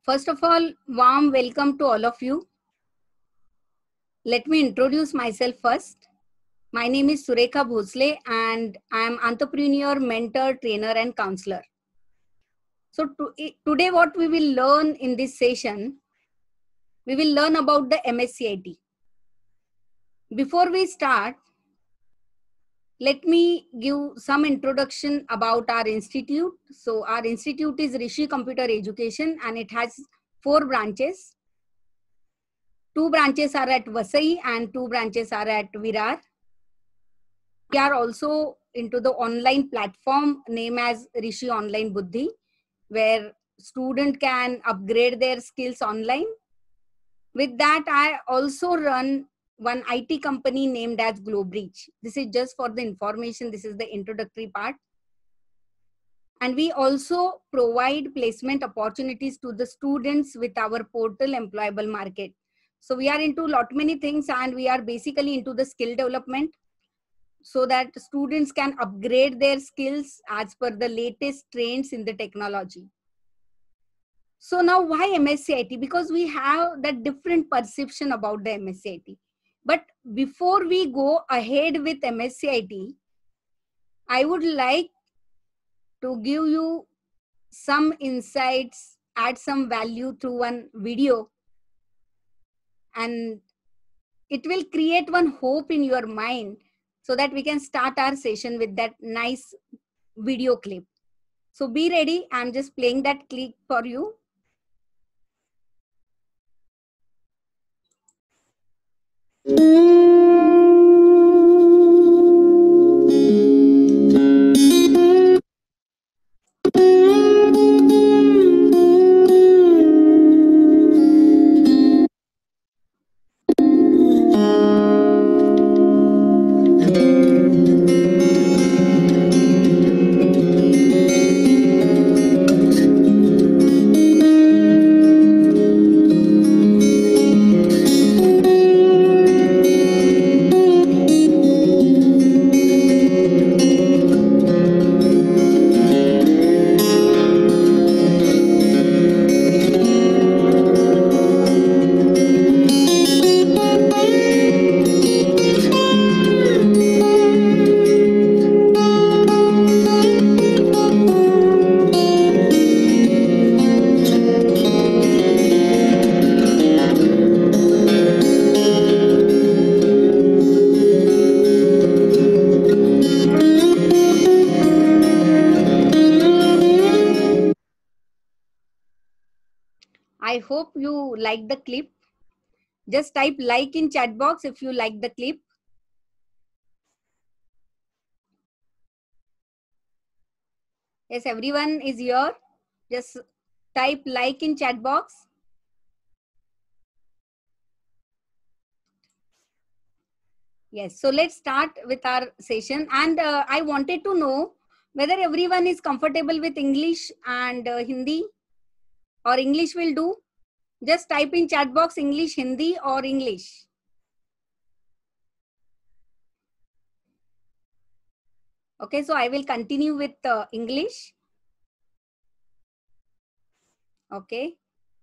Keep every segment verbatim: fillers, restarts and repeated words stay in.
First of all, warm welcome to all of you. Let me introduce myself first. My name is Surekha Bhosle and I am entrepreneur, mentor, trainer and counselor. So to, today what we will learn in this session, we will learn about the M S C I T. Before we start, let me give some introduction about our institute. So our institute is Rishi Computer Education and it has four branches. Two branches are at Vasai and two branches are at Virar. We are also into the online platform named as Rishi Online Buddhi, where student can upgrade their skills online. With that, I also run one I T company named as GlobeReach. This is just for the information. This is the introductory part. And we also provide placement opportunities to the students with our portal Employable Market. So we are into lot many things and we are basically into the skill development so that students can upgrade their skills as per the latest trends in the technology. So now why M S C I T? Because we have that different perception about the M S C I T. But before we go ahead with M S C I T, I would like to give you some insights, add some value through one video, and it will create one hope in your mind so that we can start our session with that nice video clip. So be ready. I'm just playing that clip for you. I hope you like the clip. Just type like in chat box if you like the clip. Yes, everyone is here. Just type like in chat box. Yes, so let's start with our session. And uh, I wanted to know whether everyone is comfortable with English and uh, Hindi, or English will do. Just type in chat box English, Hindi or English. Okay, so I will continue with uh, English. Okay.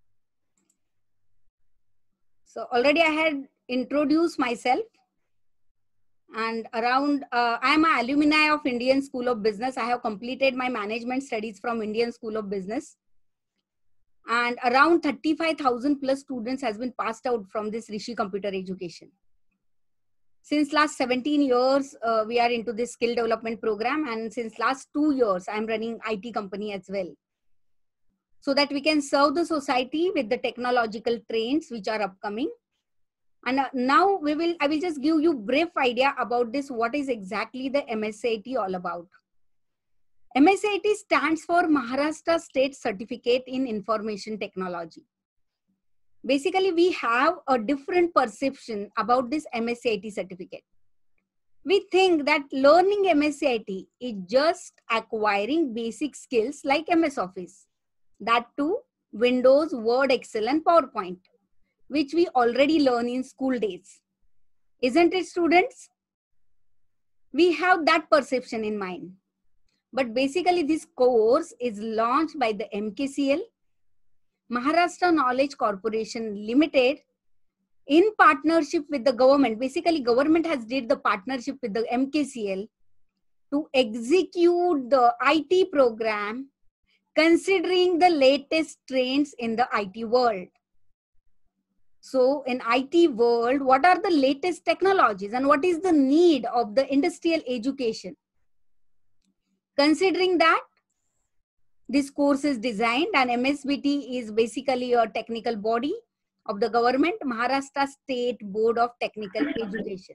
So already I had introduced myself. And around, uh, I am an alumni of Indian School of Business. I have completed my management studies from Indian School of Business. And around thirty-five thousand plus students has been passed out from this Rishi Computer Education. Since last seventeen years, uh, we are into this skill development program. And since last two years, I'm running I T company as well. So that we can serve the society with the technological trends which are upcoming. And uh, now we will, I will just give you brief idea about this. What is exactly the M S C I T all about? M S C I T stands for Maharashtra State Certificate in Information Technology. Basically, we have a different perception about this M S C I T certificate. We think that learning M S C I T is just acquiring basic skills like M S Office. That too, Windows, Word, Excel and PowerPoint, which we already learn in school days. Isn't it, students? We have that perception in mind. But basically this course is launched by the M K C L, Maharashtra Knowledge Corporation Limited, in partnership with the government, basically government has did the partnership with the M K C L to execute the I T program considering the latest trends in the I T world. So in I T world, what are the latest technologies and what is the need of the industrial education? Considering that, this course is designed, and M S B T is basically a technical body of the government, Maharashtra State Board of Technical Education.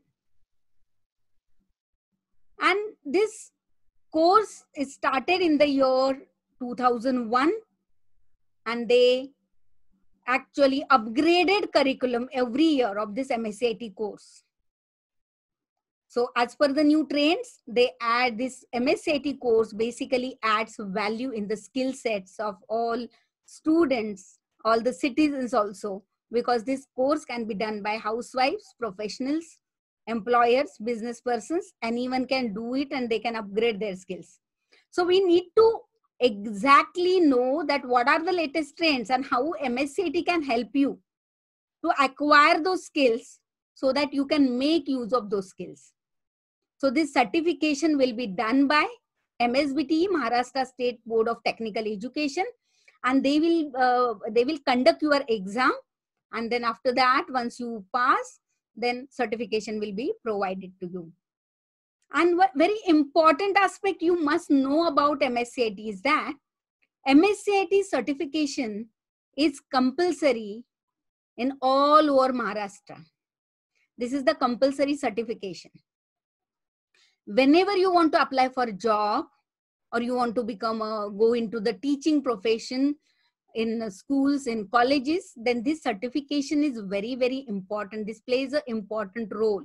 And this course is started in the year two thousand one, and they actually upgraded curriculum every year of this M S C I T course. So as per the new trends, they add this M S C I T course basically adds value in the skill sets of all students, all the citizens also, because this course can be done by housewives, professionals, employers, business persons, anyone can do it and they can upgrade their skills. So we need to exactly know that what are the latest trends and how M S C I T can help you to acquire those skills so that you can make use of those skills. So this certification will be done by M S B T, Maharashtra State Board of Technical Education, and they will uh, they will conduct your exam, and then after that, once you pass, then certification will be provided to you. And what very important aspect you must know about M S C I T is that M S C I T certification is compulsory in all over Maharashtra. This is the compulsory certification. Whenever you want to apply for a job or you want to become a, go into the teaching profession in schools, in colleges, then this certification is very, very important. This plays an important role.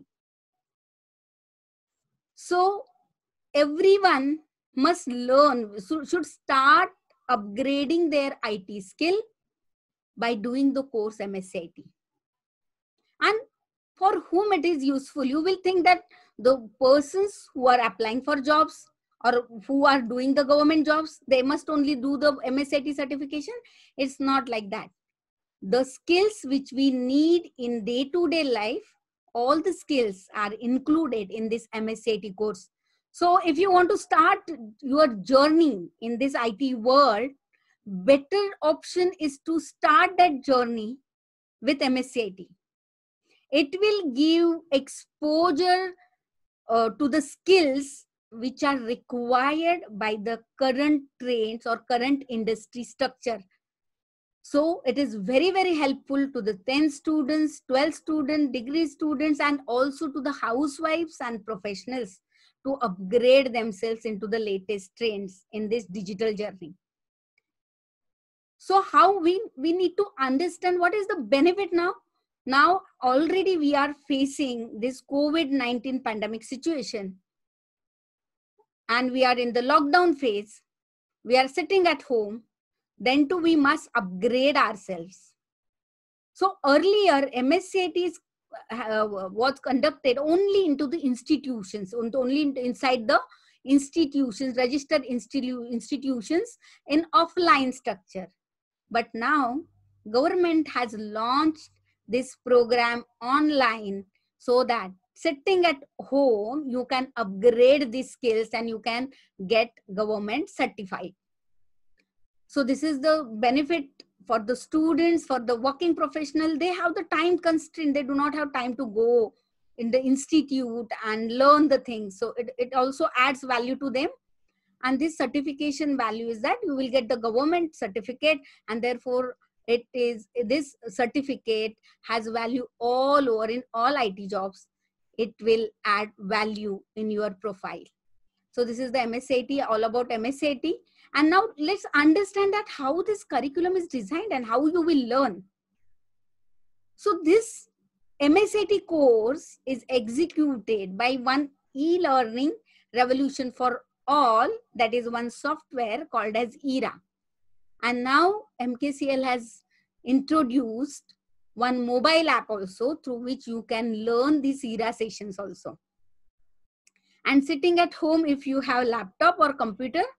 So everyone must learn, should start upgrading their I T skill by doing the course M S C I T. And for whom it is useful, you will think that the persons who are applying for jobs or who are doing the government jobs, they must only do the M S C I T certification. It's not like that. The skills which we need in day-to-day life, all the skills are included in this M S C I T course. So if you want to start your journey in this I T world, better option is to start that journey with M S C I T. It will give exposure uh, to the skills which are required by the current trends or current industry structure. So it is very, very helpful to the tenth students, twelfth students, degree students, and also to the housewives and professionals to upgrade themselves into the latest trends in this digital journey. So how we, we need to understand what is the benefit now. Now already we are facing this COVID nineteen pandemic situation and we are in the lockdown phase. We are sitting at home. Then too we must upgrade ourselves. So earlier M S C I T is, uh, was conducted only into the institutions, only inside the institutions, registered institu institutions in offline structure. But now government has launched this program online so that sitting at home, you can upgrade these skills and you can get government certified. So this is the benefit for the students, for the working professional. They have the time constraint. They do not have time to go in the institute and learn the things. So it, it also adds value to them. And this certification value is that you will get the government certificate, and therefore it is, this certificate has value all over in all I T jobs. It will add value in your profile. So this is the M S C I T, all about M S C I T. And now let's understand that how this curriculum is designed and how you will learn. So this M S C I T course is executed by one e-learning revolution for all, that is one software called as E R A. And now M K C L has introduced one mobile app also through which you can learn these E R A sessions also. And sitting at home, if you have laptop or computer,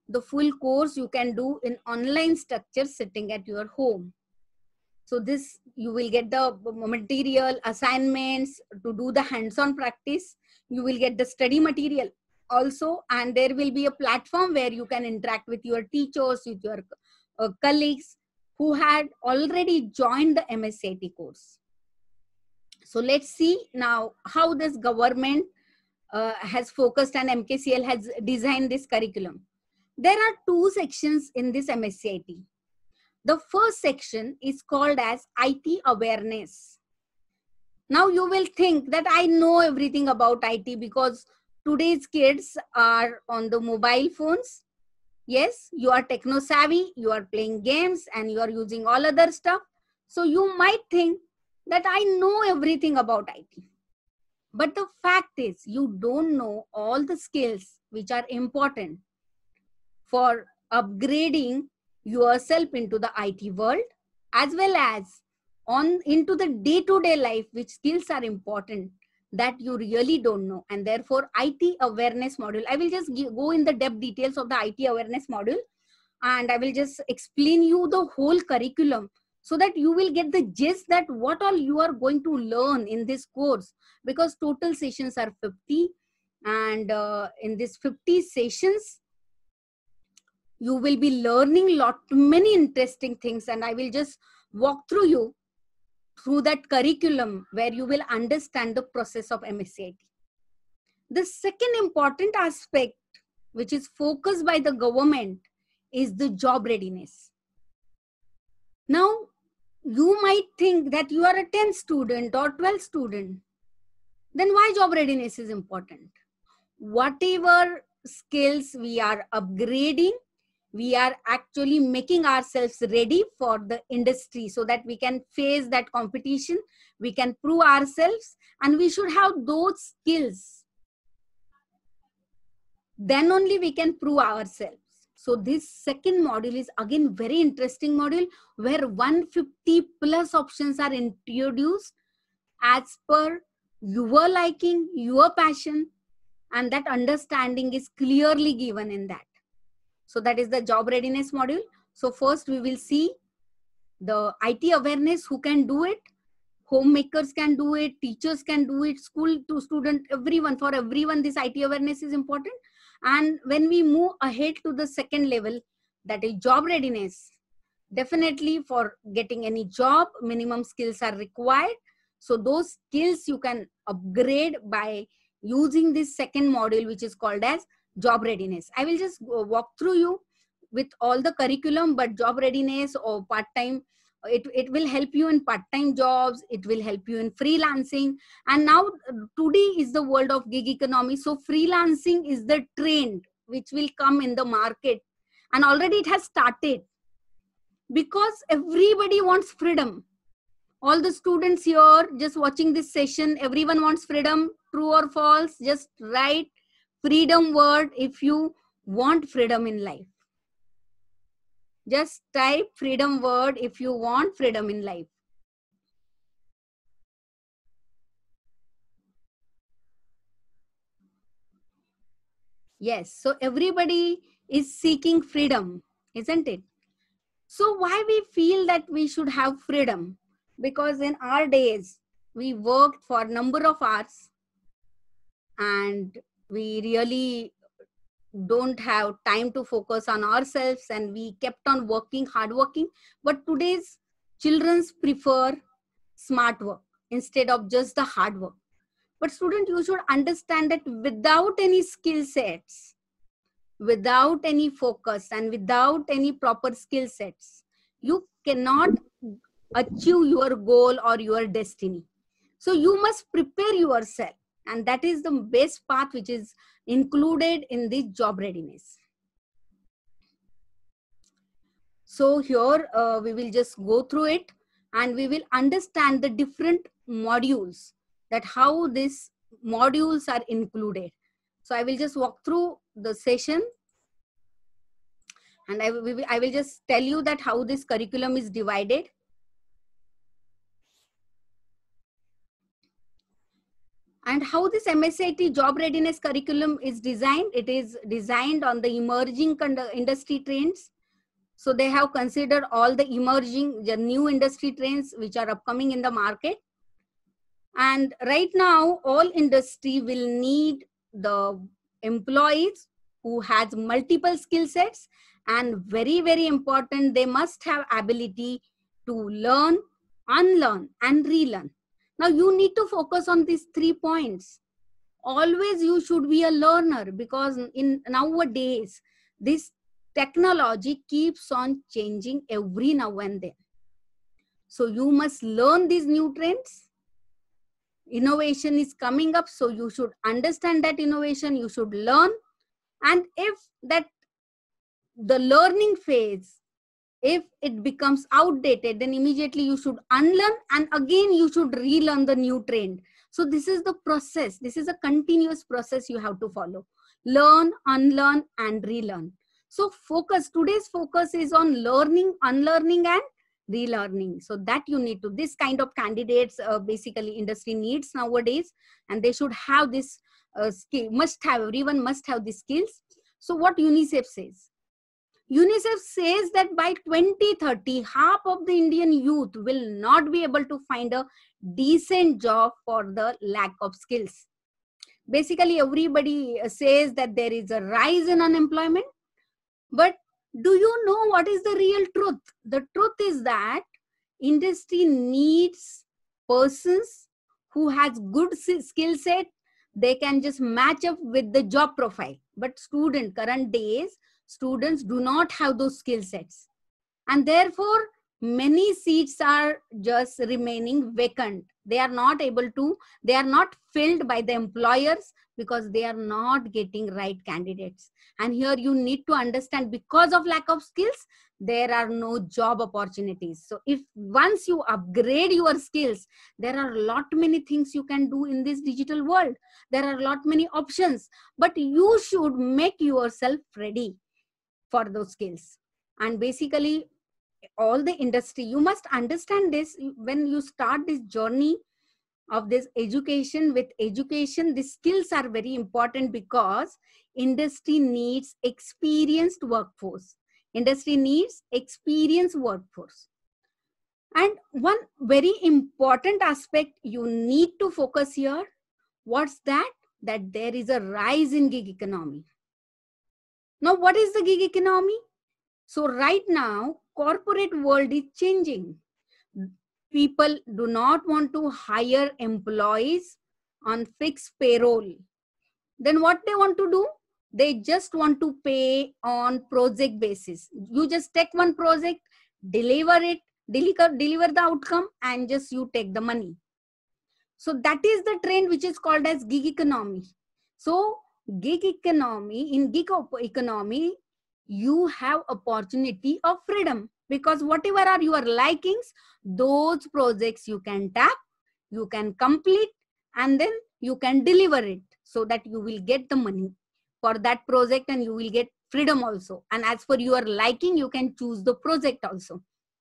The full course you can do in online structure sitting at your home. So this, you will get the material, assignments to do the hands-on practice. You will get the study material also, and there will be a platform where you can interact with your teachers, with your uh, colleagues who had already joined the M S C I T course. So let's see now how this government uh, has focused and M K C L has designed this curriculum. There are two sections in this M S C I T. The first section is called as I T awareness. Now you will think that I know everything about I T because today's kids are on the mobile phones. Yes, you are techno savvy, you are playing games and you are using all other stuff. So you might think that I know everything about I T. But the fact is, you don't know all the skills which are important for upgrading yourself into the I T world, as well as on into the day-to-day life, which skills are important that you really don't know. And therefore, I T awareness module, I will just give, go in the depth details of the I T awareness module, and I will just explain you the whole curriculum so that you will get the gist that what all you are going to learn in this course, because total sessions are fifty, and uh, in this fifty sessions, you will be learning lot many interesting things, and I will just walk through you through that curriculum where you will understand the process of M S C I T. The second important aspect which is focused by the government is the job readiness. Now, you might think that you are a tenth student or twelfth student. Then why job readiness is important? Whatever skills we are upgrading, we are actually making ourselves ready for the industry so that we can face that competition, we can prove ourselves, and we should have those skills. Then only we can prove ourselves. So this second module is again very interesting module where one hundred fifty plus options are introduced as per your liking, your passion, and that understanding is clearly given in that. So that is the job readiness module. So first we will see the I T awareness, who can do it. Homemakers can do it, teachers can do it, school to student, everyone, for everyone this I T awareness is important. And when we move ahead to the second level, that is job readiness, definitely for getting any job, minimum skills are required. So those skills you can upgrade by using this second module, which is called as job readiness. I will just walk through you with all the curriculum, but job readiness or part-time, it, it will help you in part-time jobs, it will help you in freelancing. And now today is the world of gig economy. So freelancing is the trend which will come in the market, and already it has started because everybody wants freedom. All the students here just watching this session, everyone wants freedom. True or false? Just write freedom word if you want freedom in life. Just type freedom word if you want freedom in life. Yes, so everybody is seeking freedom, isn't it? So why we feel that we should have freedom? Because in our days, we worked for a number of hours and we really don't have time to focus on ourselves, and we kept on working, hard working. But today's children prefer smart work instead of just the hard work. But student, you should understand that without any skill sets, without any focus, and without any proper skill sets, you cannot achieve your goal or your destiny. So you must prepare yourself, and that is the best path which is included in this job readiness. So here uh, we will just go through it and we will understand the different modules, that how these modules are included. So I will just walk through the session and I will, I will just tell you that how this curriculum is divided. And how this M S I T job readiness curriculum is designed? It is designed on the emerging industry trends. So they have considered all the emerging, the new industry trends which are upcoming in the market. And right now, all industry will need the employees who has multiple skill sets, and very, very important, they must have ability to learn, unlearn, and relearn. Now you need to focus on these three points. Always you should be a learner, because in nowadays, this technology keeps on changing every now and then. So you must learn these new trends. Innovation is coming up, so you should understand that innovation, you should learn. And if that the learning phase, if it becomes outdated, then immediately you should unlearn, and again you should relearn the new trend. So this is the process. This is a continuous process you have to follow. Learn, unlearn, and relearn. So focus, today's focus is on learning, unlearning, and relearning. So that you need to, this kind of candidates uh, basically industry needs nowadays, and they should have this uh, skill, must have, everyone must have these skills. So what UNICEF says? UNICEF says that by twenty thirty, half of the Indian youth will not be able to find a decent job for the lack of skills. Basically, everybody says that there is a rise in unemployment, but do you know what is the real truth? The truth is that industry needs persons who has good skill set. They can just match up with the job profile. But student, current days, students do not have those skill sets. And therefore, many seats are just remaining vacant. They are not able to, they are not filled by the employers because they are not getting right candidates. And here you need to understand, because of lack of skills, there are no job opportunities. So if once you upgrade your skills, there are a lot many things you can do in this digital world. There are a lot many options, but you should make yourself ready for those skills. And basically, all the industry, you must understand this when you start this journey of this education. With education, the skills are very important, because industry needs experienced workforce. Industry needs experienced workforce. And one very important aspect you need to focus here, what's that? That there is a rise in gig economy. Now, what is the gig economy? So right now, corporate world is changing. People do not want to hire employees on fixed payroll. Then what they want to do? They just want to pay on project basis. You just take one project, deliver it, deliver, deliver the outcome, and just you take the money. So that is the trend which is called as gig economy. So gig economy, in gig economy, you have opportunity of freedom, because whatever are your likings, those projects you can tap, you can complete, and then you can deliver it, so that you will get the money for that project, and you will get freedom also. And as for your liking, you can choose the project also.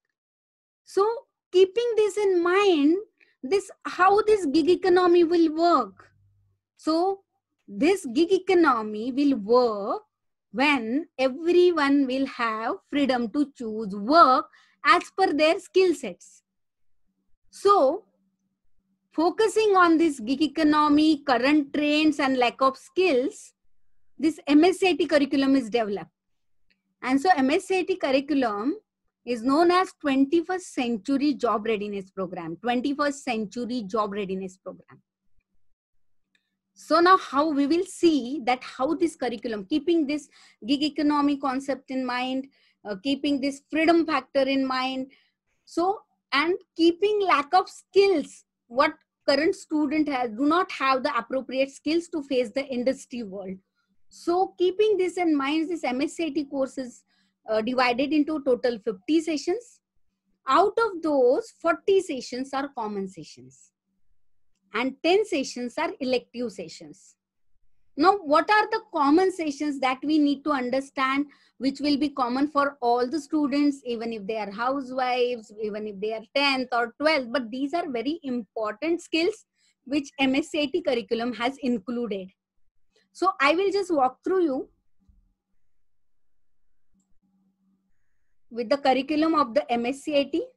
So keeping this in mind, this how this gig economy will work. So this gig economy will work when everyone will have freedom to choose work as per their skill sets. So focusing on this gig economy, current trends, and lack of skills, this M S I T curriculum is developed. And so M S I T curriculum is known as twenty-first century job readiness program, twenty-first century job readiness program. So now how we will see that how this curriculum, keeping this gig economy concept in mind, uh, keeping this freedom factor in mind, so and keeping lack of skills, what current student has, do not have the appropriate skills to face the industry world. So keeping this in mind, this M S I T course is uh, divided into total fifty sessions. Out of those, forty sessions are common sessions, and ten sessions are elective sessions. Now, what are the common sessions that we need to understand, which will be common for all the students, even if they are housewives, even if they are tenth or twelfth, but these are very important skills which M S C I T curriculum has included. So I will just walk through you with the curriculum of the M S C I T.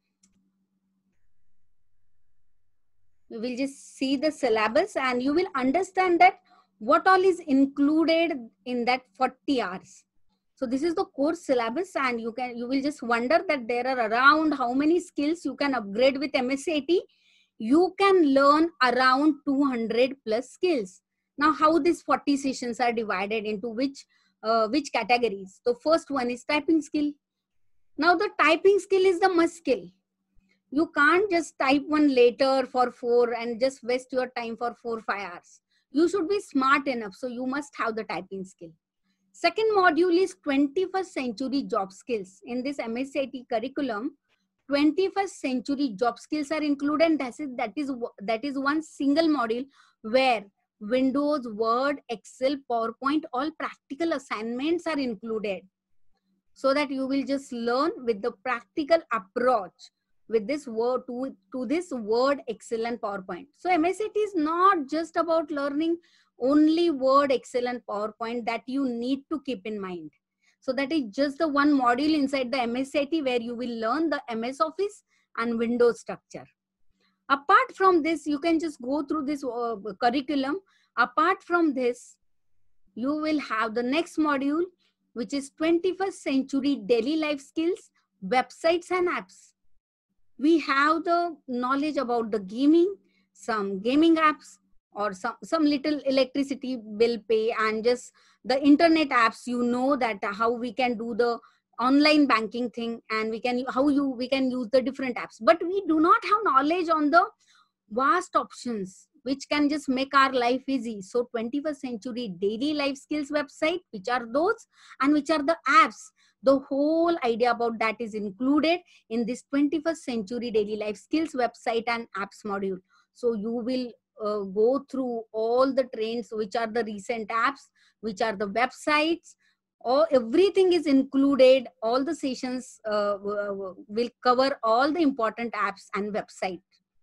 We will just see the syllabus and you will understand that what all is included in that forty hours. So this is the course syllabus, and you can you will just wonder that there are around how many skills you can upgrade with M S C I T. You can learn around two hundred plus skills. Now, how these forty sessions are divided into which uh, which categories? The first one is typing skill. Now the typing skill is the must skill. You can't just type one letter for four and just waste your time for four, five hours. You should be smart enough. So you must have the typing skill. Second module is twenty-first century job skills. In this M S C I T curriculum, twenty-first century job skills are included. And that is, that is, that is one single module where Windows, Word, Excel, PowerPoint, all practical assignments are included. So that you will just learn with the practical approach with this word to, to this Word, Excel and PowerPoint. So M S C I T is not just about learning only Word, Excel and PowerPoint that you need to keep in mind. So that is just the one module inside the M S C I T where you will learn the M S Office and Windows structure. Apart from this, you can just go through this uh, curriculum. Apart from this, you will have the next module, which is twenty-first century daily life skills, websites and apps. We have the knowledge about the gaming, some gaming apps, or some, some little electricity bill pay, and just the internet apps. You know that how we can do the online banking thing, and we can how you we can use the different apps. But we do not have knowledge on the vast options which can just make our life easy. So twenty-first century daily life skills website, which are those, and which are the apps. The whole idea about that is included in this twenty-first century daily life skills website and apps module. So you will uh, go through all the trends, which are the recent apps, which are the websites, or everything is included. All the sessions uh, will cover all the important apps and websites.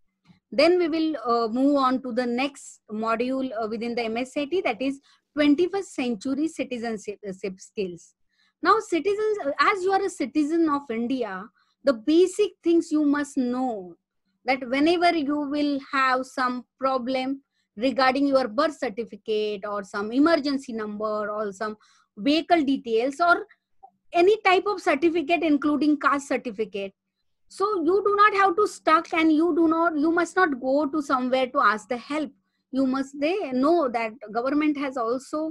Then we will uh, move on to the next module uh, within the M S C I T, that is twenty-first century citizenship skills. Now, citizens, as you are a citizen of India, the basic things you must know, that whenever you will have some problem regarding your birth certificate or some emergency number or some vehicle details or any type of certificate, including caste certificate, so you do not have to stuck, and you do not, you must not go to somewhere to ask the help. You must they know that government has also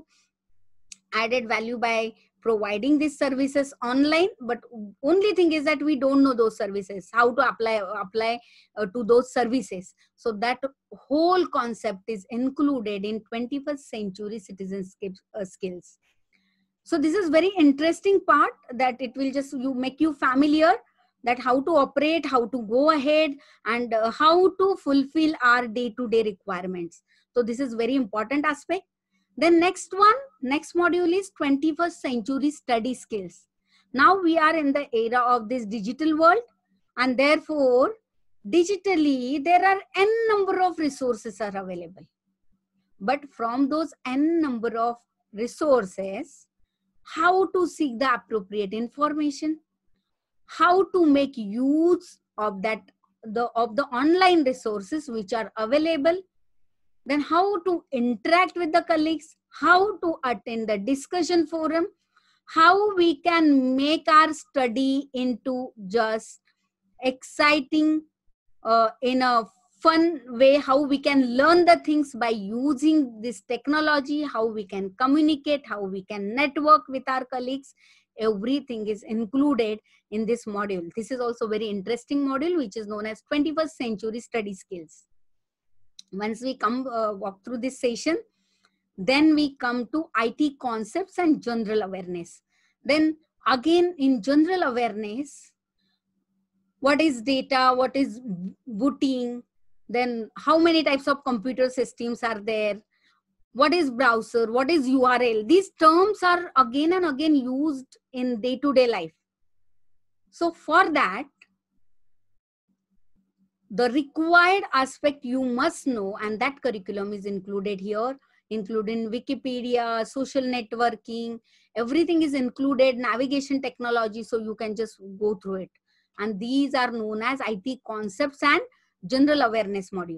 added value by providing these services online, but only thing is that we don't know those services, how to apply apply uh, to those services. So that whole concept is included in twenty-first century citizenship uh, skills. So this is very interesting part, that it will just you make you familiar that how to operate, how to go ahead, and uh, how to fulfill our day-to-day requirements. So this is very important aspect. Then next one, next module is twenty-first century study skills. Now we are in the era of this digital world, and therefore digitally there are n number of resources are available. But from those n number of resources, how to seek the appropriate information, how to make use of that the of the online resources which are available, then how to interact with the colleagues, how to attend the discussion forum, how we can make our study into just exciting uh, in a fun way, how we can learn the things by using this technology, how we can communicate, how we can network with our colleagues. Everything is included in this module. This is also very interesting module, which is known as twenty-first century study skills. Once we come uh, walk through this session, then we come to I T concepts and general awareness. Then again in general awareness, what is data, what is booting, then how many types of computer systems are there, what is browser, what is U R L. These terms are again and again used in day-to-day life. So for that, the required aspect you must know, and that curriculum is included here, including Wikipedia, social networking, everything is included, navigation technology, so you can just go through it. And these are known as I T concepts and general awareness module.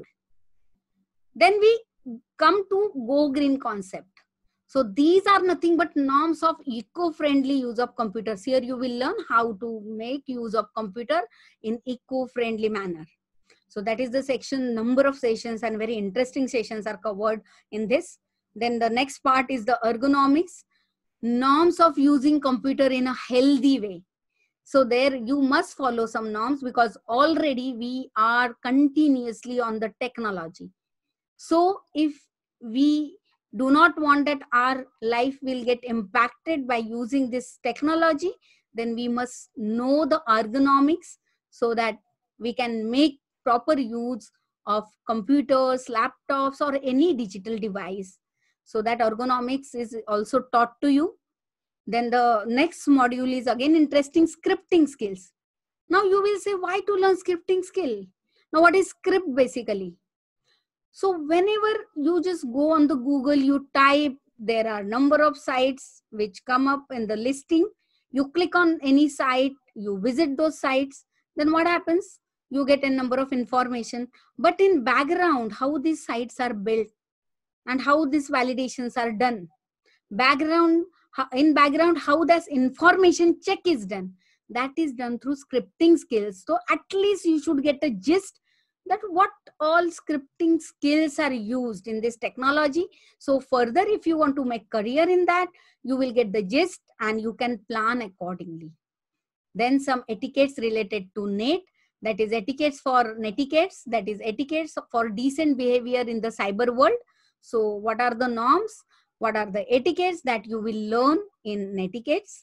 Then we come to Go Green concept. So these are nothing but norms of eco-friendly use of computers. Here you will learn how to make use of computer in eco-friendly manner. So that is the section. Number of sessions and very interesting sessions are covered in this. Then the next part is the ergonomics, norms of using computer in a healthy way. So there you must follow some norms because already we are continuously on the technology. So if we do not want that our life will get impacted by using this technology, then we must know the ergonomics so that we can make proper use of computers, laptops, or any digital device. So that ergonomics is also taught to you. Then the next module is again interesting, scripting skills. Now you will say, why to learn scripting skill? Now what is script basically? So whenever you just go on the Google, you type, there are number of sites which come up in the listing. You click on any site, you visit those sites, then what happens? You get a number of information. But in background, how these sites are built and how these validations are done. Background, in background, how this information check is done. That is done through scripting skills. So at least you should get a gist that what all scripting skills are used in this technology. So further, if you want to make career in that, you will get the gist and you can plan accordingly. Then some etiquettes related to net, that is etiquettes for netiquettes, that is etiquettes for decent behavior in the cyber world. So what are the norms? What are the etiquettes that you will learn in netiquettes?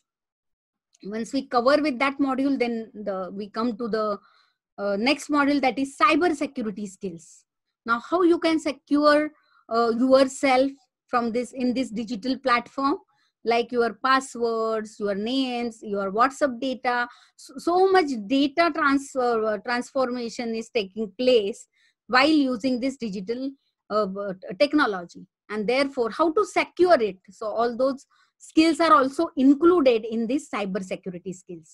Once we cover with that module, then the, we come to the Uh, next module, that is cyber security skills. Now how you can secure uh, yourself from this in this digital platform, like your passwords, your names, your WhatsApp data. So, so much data transfer uh, transformation is taking place while using this digital uh, technology, and therefore how to secure it. So all those skills are also included in this cyber security skills.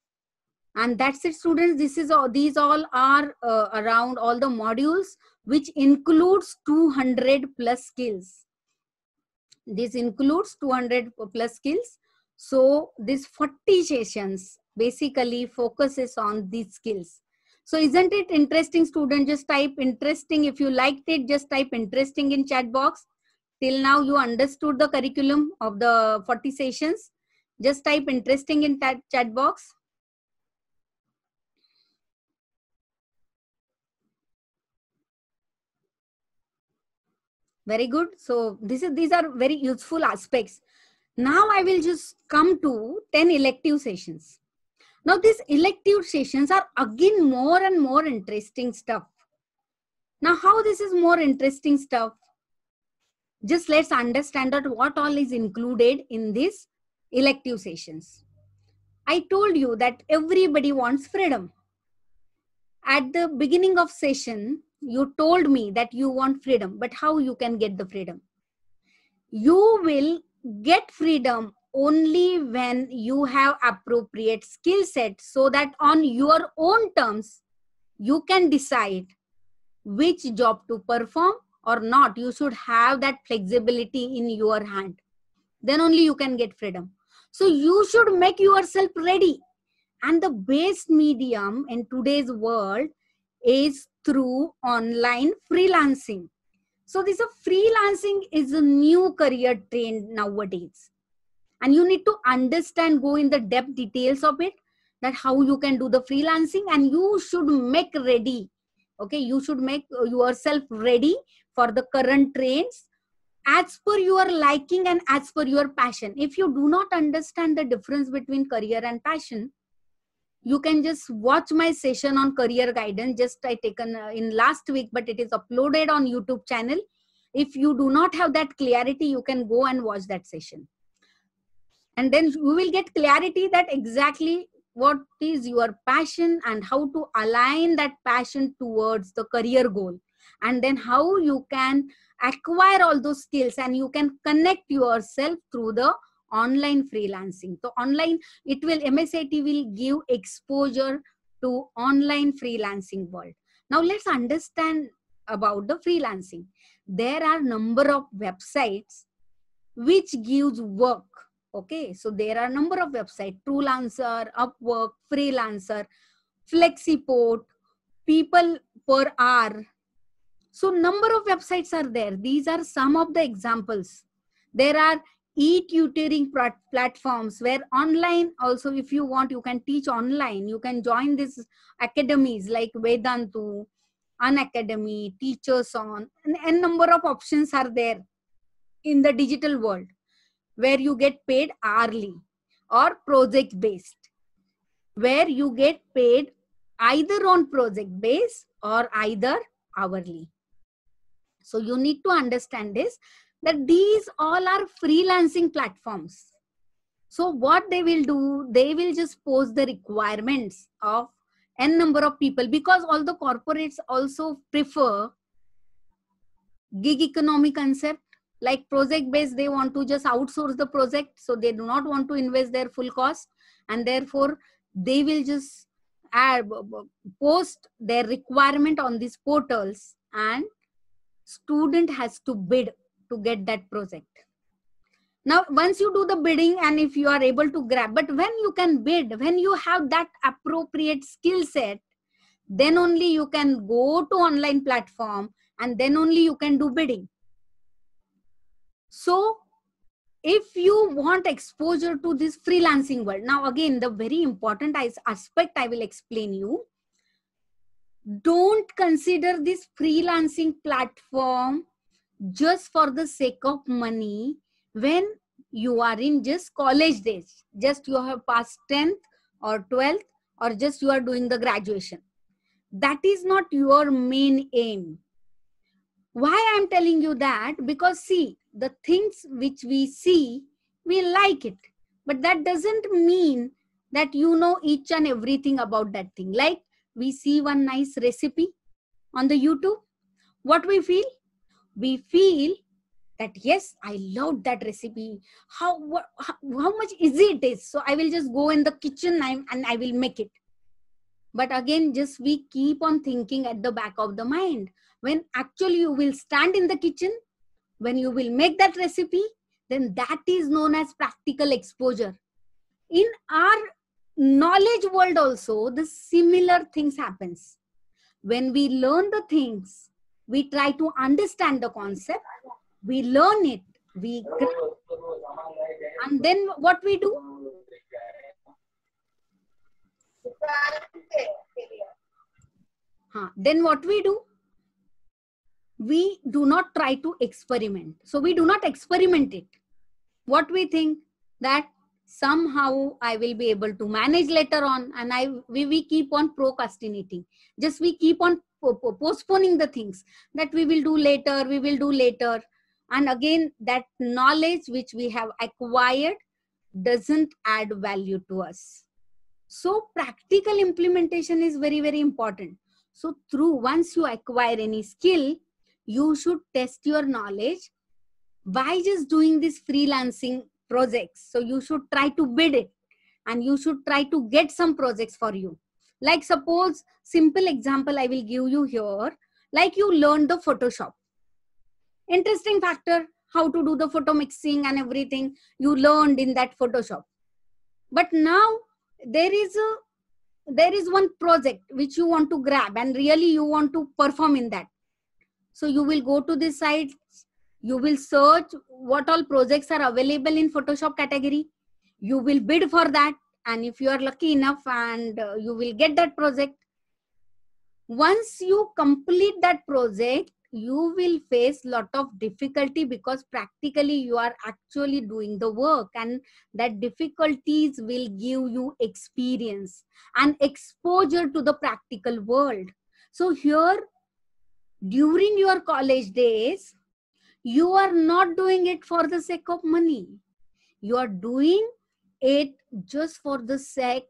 And that's it, students. This is all, these all are uh, around all the modules, which includes two hundred plus skills. This includes two hundred plus skills. So this forty sessions basically focuses on these skills. So isn't it interesting, student? Just type interesting. If you liked it, just type interesting in chat box. Till now you understood the curriculum of the forty sessions. Just type interesting in that chat box. Very good. So this is, these are very useful aspects. Now I will just come to ten elective sessions. Now these elective sessions are again more and more interesting stuff. Now how this is more interesting stuff? Just let's understand that what all is included in these elective sessions. I told you that everybody wants freedom. At the beginning of session, you told me that you want freedom, but how you can get the freedom? You will get freedom only when you have appropriate skill set, so that on your own terms, you can decide which job to perform or not. You should have that flexibility in your hand. Then only you can get freedom. So you should make yourself ready. And the best medium in today's world is through online freelancing. So this a freelancing is a new career trend nowadays. And you need to understand, go in the depth details of it, that how you can do the freelancing, and you should make ready. Okay, you should make yourself ready for the current trends as per your liking and as per your passion. If you do not understand the difference between career and passion, you can just watch my session on career guidance. Just I taken uh, in last week, but it is uploaded on YouTube channel. If you do not have that clarity, you can go and watch that session. And then you will get clarity that exactly what is your passion and how to align that passion towards the career goal, and then how you can acquire all those skills and you can connect yourself through the online freelancing. So online, it will, M S I T will give exposure to online freelancing world. Now let's understand about the freelancing. There are number of websites which gives work. Okay, so there are number of websites: Truelancer, Upwork, Freelancer, Flexiport, People Per Hour. So number of websites are there. These are some of the examples. There are e-tutoring platforms where online also, if you want, you can teach online. You can join these academies like Vedantu, Unacademy, Teachers On, and a number of options are there in the digital world where you get paid hourly or project based, where you get paid either on project based or either hourly. So you need to understand this, that these all are freelancing platforms. So what they will do, they will just post the requirements of n number of people, because all the corporates also prefer gig economy concept. Like project based, they want to just outsource the project, so they do not want to invest their full cost, and therefore they will just add, post their requirement on these portals, and student has to bid to get that project. Now once you do the bidding and if you are able to grab, but when you can bid, when you have that appropriate skill set, then only you can go to online platform and then only you can do bidding. So if you want exposure to this freelancing world, now again, the very important aspect I will explain you. Don't consider this freelancing platform just for the sake of money when you are in just college days, just you have passed tenth or twelfth, or just you are doing the graduation. That is not your main aim. Why I am telling you that? Because see, the things which we see, we like it. But that doesn't mean that you know each and everything about that thing. Like we see one nice recipe on the YouTube. What we feel? We feel that yes, I love that recipe. How, what, how, how much easy it is. So I will just go in the kitchen and I will make it. But again, just we keep on thinking at the back of the mind. When actually you will stand in the kitchen, when you will make that recipe, then that is known as practical exposure. In our knowledge world also, the similar things happens. When we learn the things, we try to understand the concept, we learn it, we and then what we do? Huh. Then what we do? We do not try to experiment. So we do not experiment it. What we think? That somehow I will be able to manage later on, and I we, we keep on procrastinating. Just we keep on postponing the things that we will do later, we will do later. And again, that knowledge which we have acquired doesn't add value to us. So practical implementation is very, very important. So through once you acquire any skill, you should test your knowledge by just doing this freelancing projects. So you should try to bid it and you should try to get some projects for you. Like suppose, simple example I will give you here, like you learned the Photoshop. Interesting factor, how to do the photo mixing and everything you learned in that Photoshop. But now there is a there is one project which you want to grab and really you want to perform in that. So you will go to this site, you will search what all projects are available in Photoshop category. You will bid for that, and if you are lucky enough, and uh, you will get that project. Once you complete that project, you will face lot of difficulty because practically you are actually doing the work, and that difficulties will give you experience and exposure to the practical world. So here, during your college days, you are not doing it for the sake of money. You are doing it just for the sake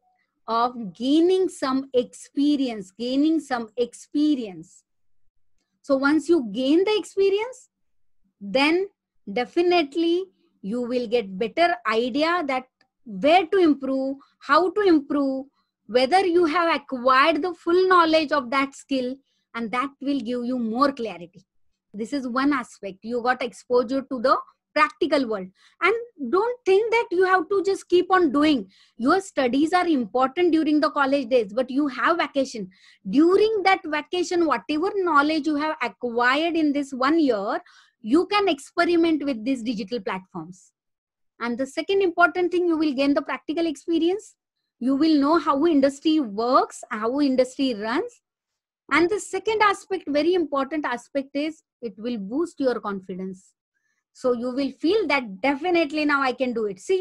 of gaining some experience, gaining some experience. So once you gain the experience, then definitely you will get better idea that where to improve, how to improve, whether you have acquired the full knowledge of that skill, and that will give you more clarity. This is one aspect. You got exposure to the practical world. And don't think that you have to just keep on doing. Your studies are important during the college days, but you have vacation. During that vacation, whatever knowledge you have acquired in this one year, you can experiment with these digital platforms. And the second important thing, you will gain the practical experience. You will know how industry works, how industry runs. And the second aspect, very important aspect, is it will boost your confidence. So you will feel that definitely now I can do it. See,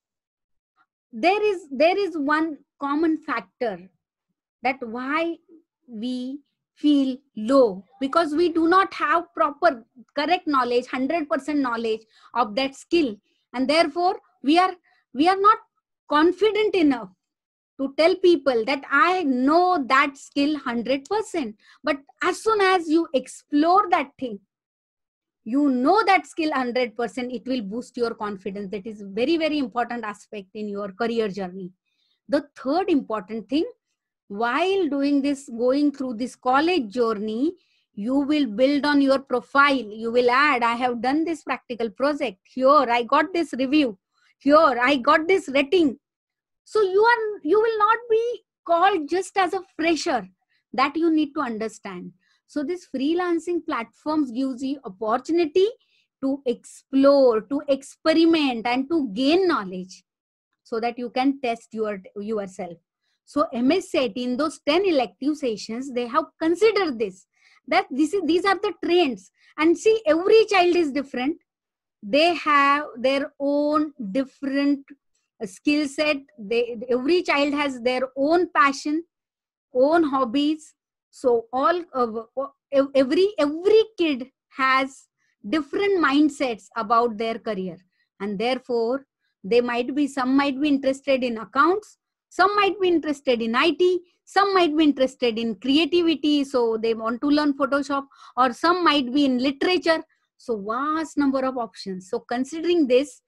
there is, there is one common factor that why we feel low, because we do not have proper, correct knowledge, one hundred percent knowledge of that skill. And therefore, we are, we are not confident enough to tell people that I know that skill one hundred percent. But as soon as you explore that thing, you know that skill one hundred percent, it will boost your confidence. That is very, very important aspect in your career journey. The third important thing, while doing this, going through this college journey, you will build on your profile. You will add, I have done this practical project. Here, I got this review. Here, I got this rating. So you are, you will not be called just as a fresher. That you need to understand. So this freelancing platforms gives you opportunity to explore, to experiment, and to gain knowledge so that you can test your, yourself. So M S C I T, in those ten elective sessions, they have considered this, that this is, these are the trends. And see, every child is different. They have their own different skill set. They, every child has their own passion, own hobbies. So all uh, every every kid has different mindsets about their career, and therefore they might be, some might be interested in accounts, some might be interested in I T, some might be interested in creativity, so they want to learn Photoshop, or some might be in literature. So vast number of options. So considering this,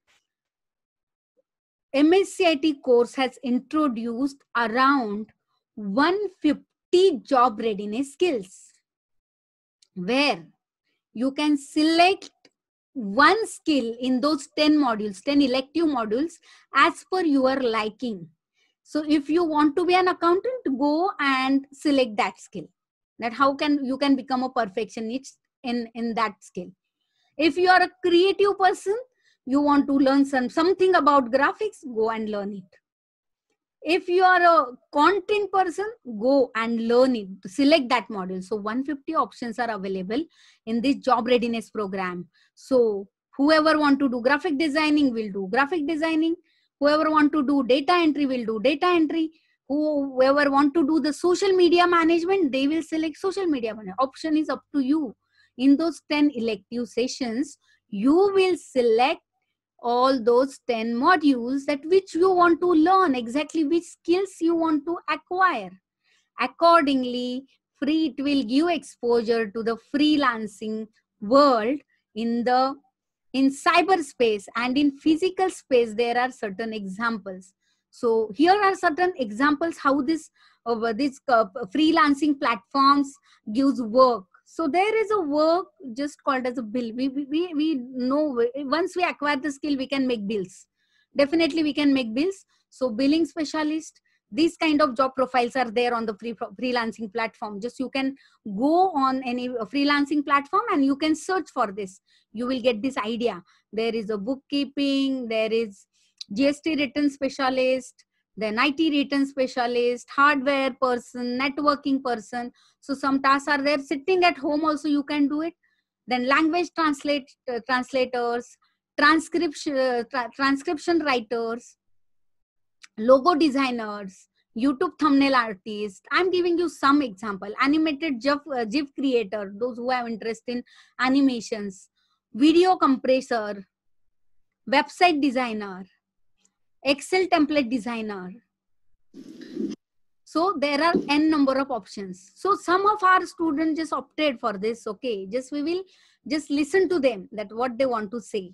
M S C I T course has introduced around one hundred fifty job readiness skills, where you can select one skill in those ten modules, ten elective modules, as per your liking. So if you want to be an accountant, go and select that skill. That how can you can become a perfectionist in, in that skill. If you are a creative person, you want to learn some, something about graphics, go and learn it. If you are a content person, go and learn it, select that module. So one hundred fifty options are available in this job readiness program. So whoever want to do graphic designing will do graphic designing. Whoever want to do data entry will do data entry. Whoever want to do the social media management, they will select social media management. Option is up to you. In those ten elective sessions, you will select all those ten modules that which you want to learn, exactly which skills you want to acquire. Accordingly, free, it will give exposure to the freelancing world. In the in cyberspace and in physical space, there are certain examples. So here are certain examples how this uh, this uh, freelancing platforms gives work. So there is a work just called as a bill. We, we, we know once we acquire the skill, we can make bills. Definitely we can make bills. So billing specialist, these kind of job profiles are there on the free freelancing platform. Just you can go on any freelancing platform and you can search for this. You will get this idea. There is a bookkeeping, there is G S T return specialist, then I T return specialist, hardware person, networking person. So some tasks are there. Sitting at home also you can do it. Then language translate uh, translators, transcription uh, tra transcription writers, logo designers, YouTube thumbnail artists. I'm giving you some example. Animated GIF, uh, GIF creator, those who have interest in animations, video compressor, website designer, Excel template designer. So there are n number of options. So some of our students just opted for this. Okay, just we will just listen to them that what they want to say.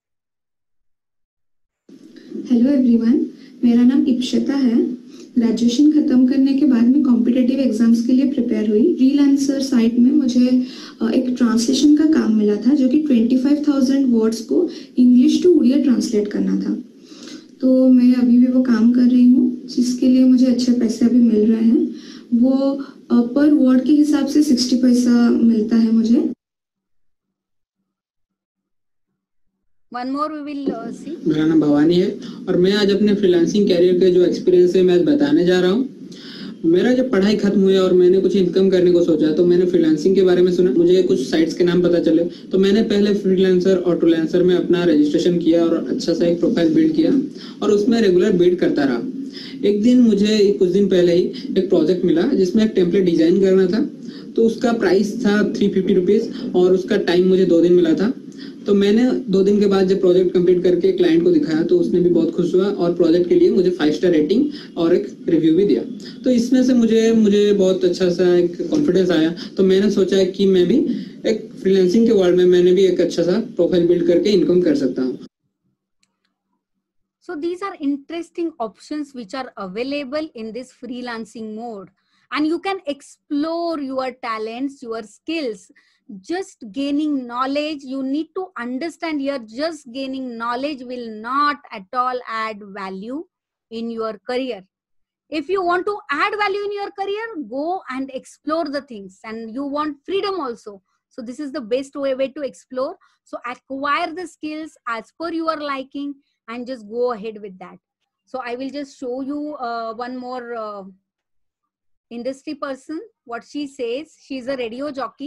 Hello everyone, मेरा नाम इप्शिता है। Graduation खत्म करने के बाद मैं competitive exams के लिए प्रिपेयर हुई। फ्रीलांसर साइट में मुझे एक ट्रांसलेशन का काम मिला था जो कि पच्चीस हज़ार वर्ड्स को इंग्लिश टू उड़िया ट्रांसलेट करना था। तो मैं अभी भी वो काम कर रही हूँ, जिसके लिए मुझे अच्छे पैसे अभी मिल रहे हैं। वो पर वर्ड के हिसाब से साठ पैसा मिलता है मुझे। One more we will uh, see. मेरा नाम भवानी है और मैं आज अपने फ्रीलांसिंग कैरियर के जो एक्सपीरियंस है मैं आज बताने जा रहा हूँ। मेरा जब पढ़ाई खत्म हुई और मैंने कुछ इनकम करने को सोचा तो मैंने फ्रीलांसिंग के बारे में सुना। मुझे कुछ साइट्स के नाम पता चले तो मैंने पहले फ्रीलांसर और ट्रूलांसर में अपना रजिस्ट्रेशन किया और अच्छा सा एक प्रोफाइल बिल्ड किया और उसमें रेगुलर बिल्ड करता रहा। एक दिन मुझे कुछ दिन पहले ही एक प्रोजेक्ट मिला जिसमें एक टेम्पलेट डिजाइन करना था। तो उसका प्राइस था थ्री फिफ्टी रुपीज और उसका टाइम मुझे दो दिन मिला था। तो मैंने दो दिन के बाद जब प्रोजेक्ट कंप्लीट करके क्लाइंट को दिखाया तो उसने भी बहुत खुश हुआ और प्रोजेक्ट के लिए मुझे फाइव स्टार रेटिंग और एक रिव्यू भी दिया। तो इसमें से मुझे मुझे बहुत अच्छा सा एक कॉन्फिडेंस आया। तो मैंने सोचा कि मैं भी एक फ्रीलांसिंग के वर्ल्ड में मैंने भी एक अच्छा सा प्रोफाइल बिल्ड करके इनकम कर सकता हूँ। So these are interesting options which are available in this freelancing mode, and you can explore your talents, your skills. Just gaining knowledge, you need to understand here, just gaining knowledge will not at all add value in your career. If you want to add value in your career, go and explore the things, and you want freedom also. So this is the best way, way to explore. So acquire the skills as per your liking and just go ahead with that. So I will just show you uh, one more uh, industry person, what she says. She's a radio jockey.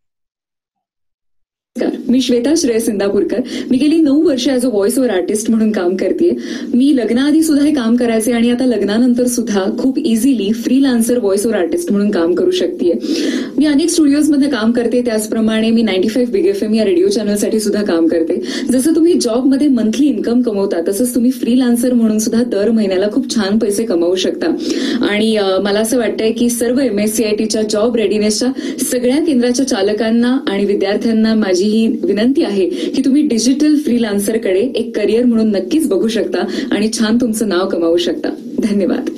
मी श्वेता श्रेयस इंदापूरकर. मी गेली नऊ वर्ष as a voice over artist म्हणून काम करते. मी लग्नाआधी सुद्धा हे काम करायचे आणि आता लग्नानंतर सुद्धा खूप easily freelancer voice over artist म्हणून काम करू शकते. मी अनेक स्टुडिओज मध्ये काम करते. त्याचप्रमाणे मी ninety five big F M या रेडिओ चॅनलसाठी सुद्धा काम करते. जसं तुम्ही जॉबमध्ये मंथली इन्कम कमवता तसंच तुम्ही फ्रीलान्सर म्हणून सुद्धा दर महिन्याला खूप छान पैसे कमावू शकता. आणि मला असं वाटतंय की सर्व एमएससीआयटीच्या जॉब रेडीनेसच्या सगळ्या केंद्राच्या चालकांना आणि विद्यार्थ्यांना माझी ही विनंती आहे की तुम्ही डिजिटल फ्रीलान्सरकडे एक करिअर म्हणून नक्कीच बघू शकता आणि छान तुमचं नाव कमावू शकता. धन्यवाद.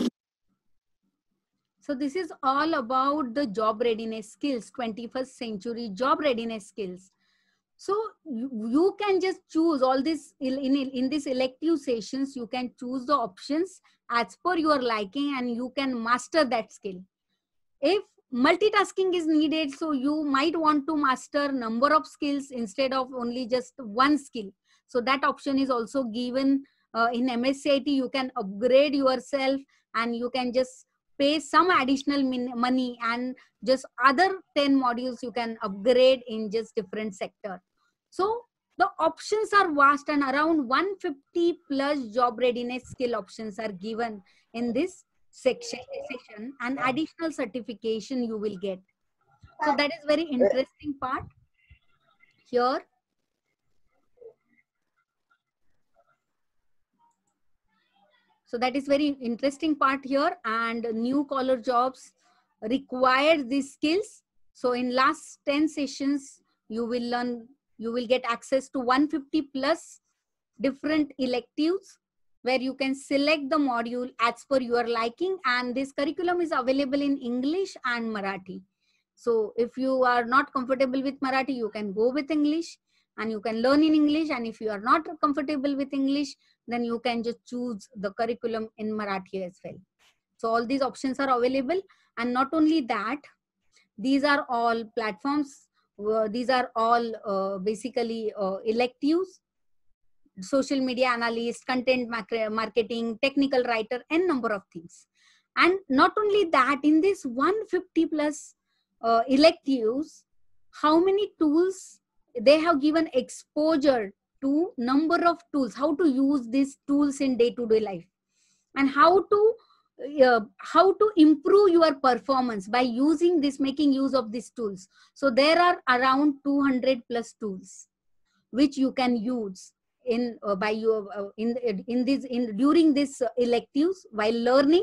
So this is all about the job readiness skills, twenty-first century job readiness skills. So you, you can just choose all this in, in, in this elective sessions, you can choose the options as per your liking and you can master that skill. If multitasking is needed, so you might want to master number of skills instead of only just one skill. So that option is also given uh, in M S C I T. You can upgrade yourself and you can just pay some additional money and just other ten modules you can upgrade in just different sector. So the options are vast and around one hundred fifty plus job readiness skill options are given in this section, section and additional certification you will get. So that is very interesting part here. So that is very interesting part here, and new collar jobs require these skills. So in last ten sessions, you will learn, you will get access to one hundred fifty plus different electives where you can select the module as per your liking, and this curriculum is available in English and Marathi. So if you are not comfortable with Marathi, you can go with English and you can learn in English, and if you are not comfortable with English, then you can just choose the curriculum in Marathi as well. So all these options are available, and not only that, these are all platforms, uh, these are all uh, basically uh, electives, social media analyst, content marketing, technical writer, and number of things. And not only that, in this one hundred fifty plus uh, electives, how many tools they have given exposure to, number of tools, how to use these tools in day-to-day life, and how to uh, how to improve your performance by using this, making use of these tools. So there are around two hundred plus tools which you can use in uh, by your uh, in in this in during this uh, electives while learning,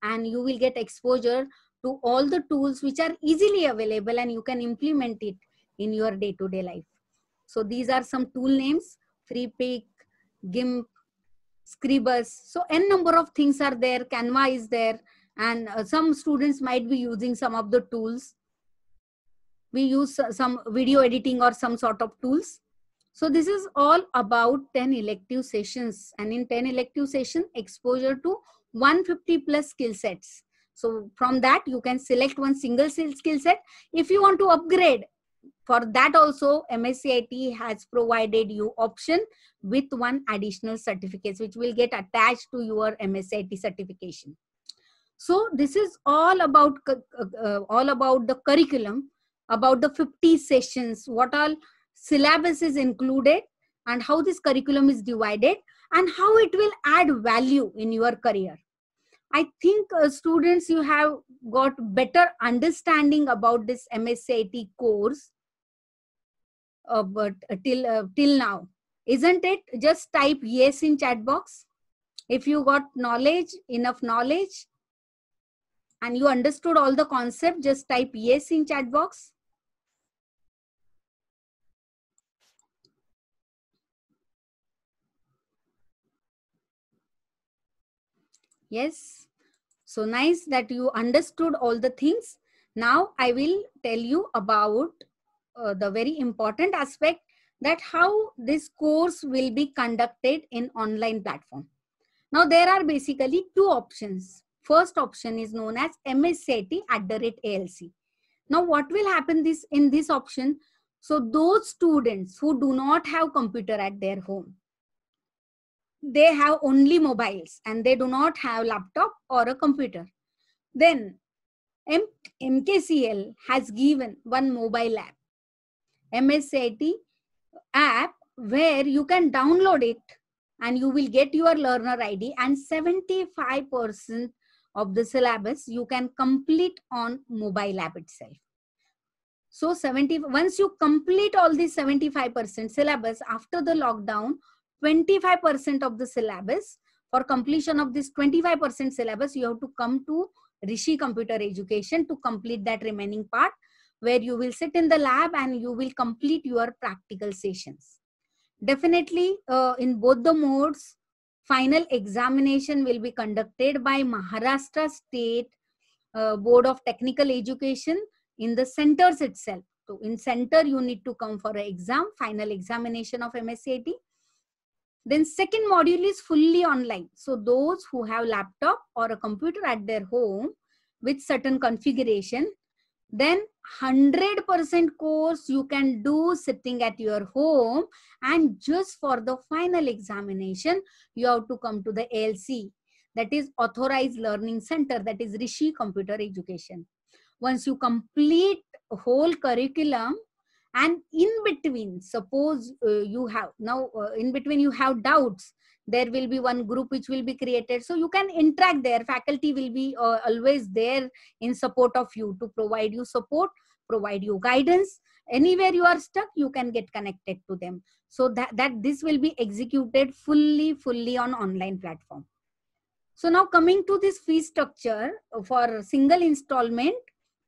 and you will get exposure to all the tools which are easily available and you can implement it in your day-to-day life. So these are some tool names: FreePic, GIMP, Scribus. So n number of things are there. Canva is there, and uh, some students might be using some of the tools. We use some video editing or some sort of tools. So this is all about ten elective sessions, and in ten elective sessions, exposure to one hundred fifty plus skill sets. So from that, you can select one single skill set. If you want to upgrade, for that also M S C I T has provided you option with one additional certificate which will get attached to your M S C I T certification. So this is all about uh, all about the curriculum, about the fifty sessions, what all syllabus is included, and how this curriculum is divided, and how it will add value in your career. I think uh, students, you have got better understanding about this M S C I T course, uh, but uh, till uh, till now, isn't it? Just type yes in chat box if you got knowledge, enough knowledge, and you understood all the concept. Just type yes in chat box. Yes. So nice that you understood all the things. Now I will tell you about uh, the very important aspect, that how this course will be conducted in online platform. Now there are basically two options. First option is known as M S C I T at the rate A L C. Now what will happen this in this option? So those students who do not have computer at their home, they have only mobiles and they do not have laptop or a computer, then M K C L has given one mobile app, M S C I T app, where you can download it and you will get your learner I D, and seventy-five percent of the syllabus you can complete on mobile app itself. So seventy, once you complete all the seventy-five percent syllabus after the lockdown, twenty-five percent of the syllabus, for completion of this twenty-five percent syllabus, you have to come to Rishi Computer Education to complete that remaining part, where you will sit in the lab and you will complete your practical sessions. Definitely uh, in both the modes, final examination will be conducted by Maharashtra State uh, Board of Technical Education in the centers itself. So in center, you need to come for an exam, final examination of M S C I T. Then second module is fully online. So those who have laptop or a computer at their home with certain configuration, then one hundred percent course you can do sitting at your home, and just for the final examination, you have to come to the A L C, that is Authorized Learning Center, that is Rishi Computer Education. Once you complete whole curriculum, and in between, suppose uh, you have, now uh, in between you have doubts, there will be one group which will be created. So you can interact there. Faculty will be uh, always there in support of you to provide you support, provide you guidance. Anywhere you are stuck, you can get connected to them. So that, that this will be executed fully, fully on online platform. So now coming to this fee structure, for single installment,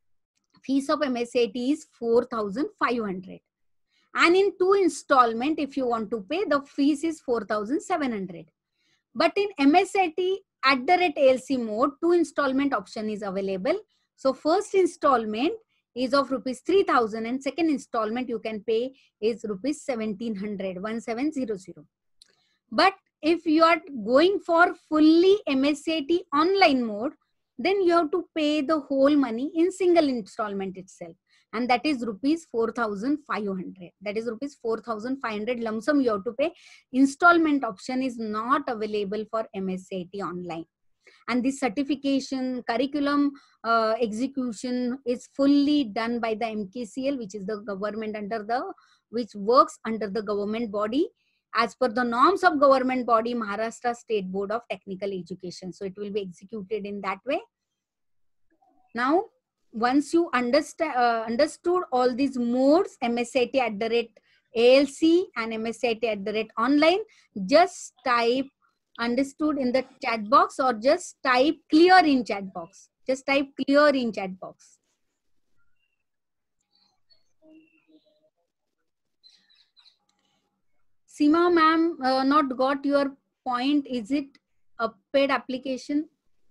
fees of M S C I T is four thousand five hundred. And in two installment, if you want to pay, the fees is four thousand seven hundred. But in M S C I T at the rate A L C mode, two installment option is available. So first installment is of rupees three thousand, and second installment you can pay is rupees seventeen hundred, seventeen hundred. But if you are going for fully M S C I T online mode, then you have to pay the whole money in single installment itself. And that is rupees four thousand five hundred. That is rupees four thousand five hundred lump sum you have to pay. Installment option is not available for M S C I T online. And this certification, curriculum uh, execution is fully done by the M K C L, which is the government under the, which works under the government body as per the norms of government body, Maharashtra State Board of Technical Education. So it will be executed in that way. Now, once you understand, uh, understood all these modes, M S C I T at the rate A L C and M S C I T at the rate online, just type understood in the chat box, or just type clear in chat box. Just type clear in chat box. Seema ma'am, uh, not got your point. Is it a paid application?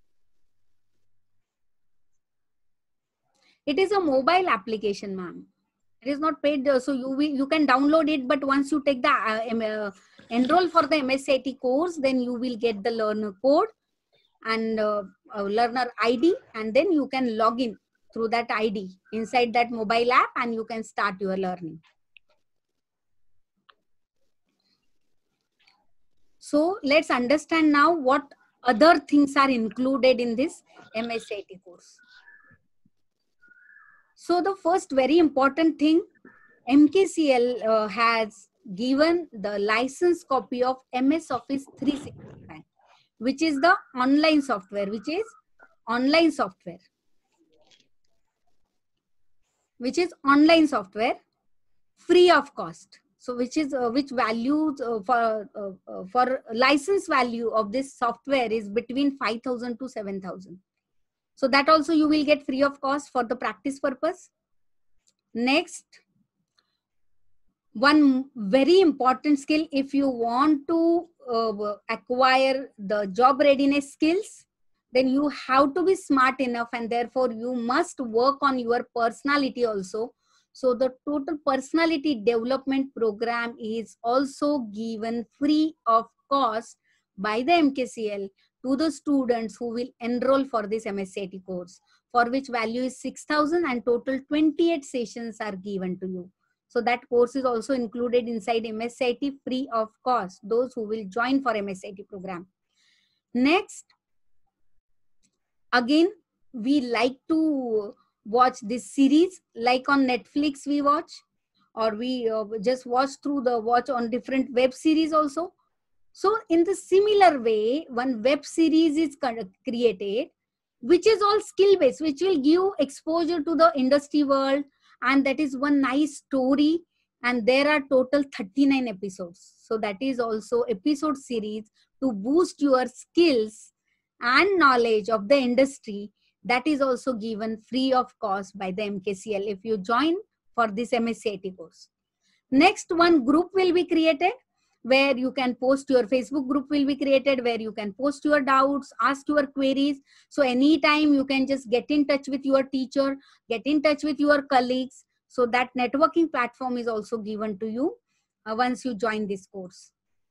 It is a mobile application, ma'am. It is not paid, so you will, you can download it, but once you take the uh, uh, enroll for the M S C I T course, then you will get the learner code and uh, uh, learner I D, and then you can log in through that I D inside that mobile app, and you can start your learning. So let's understand now what other things are included in this M S C I T course. So the first very important thing, M K C L uh, has given the license copy of M S Office three sixty-five, which is the online software, which is online software, which is online software free of cost. So which is uh, which values uh, for uh, uh, for license value of this software is between five thousand to seven thousand. So that also you will get free of cost for the practice purpose. Next, one very important skill, if you want to uh, acquire the job readiness skills, then you have to be smart enough, and therefore you must work on your personality also. So the total personality development program is also given free of cost by the M K C L to the students who will enroll for this M S C I T course, for which value is six thousand, and total twenty-eight sessions are given to you. So that course is also included inside M S C I T free of cost, those who will join for M S C I T program. Next, again, we like to watch this series, like on Netflix we watch, or we uh, just watch through the watch on different web series also. So in the similar way, one web series is created, which is all skill based, which will give exposure to the industry world, and that is one nice story, and there are total thirty-nine episodes. So that is also episode series to boost your skills and knowledge of the industry. That is also given free of cost by the M K C L if you join for this M S C I T course. Next, one group will be created where you can post your Facebook group will be created, where you can post your doubts, ask your queries. So anytime you can just get in touch with your teacher, get in touch with your colleagues. So that networking platform is also given to you uh, once you join this course.